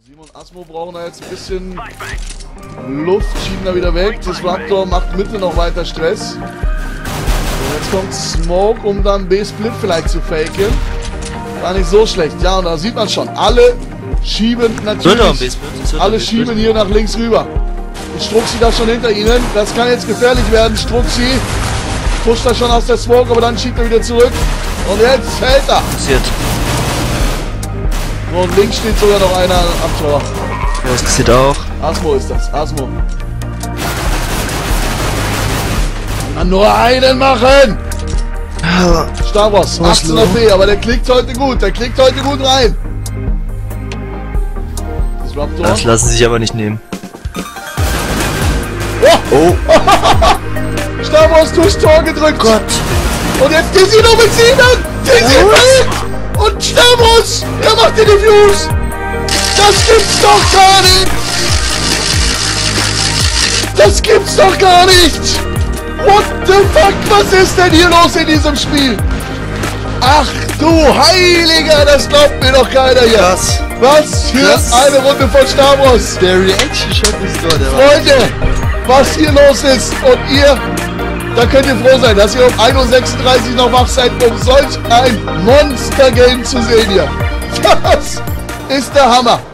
Simon und Asmo brauchen da jetzt ein bisschen Luft, schieben da wieder weg. Disruptor macht Mitte noch weiter Stress. Und jetzt kommt Smoke, um dann B-Split vielleicht zu faken. War nicht so schlecht. Ja, und da sieht man schon, alle schieben natürlich. Alle schieben hier nach links rüber. Und Struxi da schon hinter ihnen. Das kann jetzt gefährlich werden. Struxi pusht da schon aus der Smoke, aber dann schiebt er wieder zurück. Und jetzt fällt er. Und links steht sogar noch einer am Tor. Ja, das passiert auch. Asmo ist das, Asmo. Kann nur einen machen! Stavros, 18er B, aber der klickt heute gut, rein. Disruptor. Das lassen sich aber nicht nehmen. Oh! Stavros durchs Tor gedrückt! Gott! Und jetzt Casino mit 7! Casino und Stavros! Er macht die Defuse! Das gibt's doch gar nicht! Das gibt's doch gar nicht! What the fuck? Was ist denn hier los in diesem Spiel? Ach du Heiliger, das glaubt mir doch keiner hier! Krass. Was für eine Runde von Stavros! Der Reaction-Shot ist doch der Freunde, was hier los ist und ihr, da könnt ihr froh sein, dass ihr um 1:36 Uhr noch wach seid, um solch ein Monster-Game zu sehen hier. Das ist der Hammer.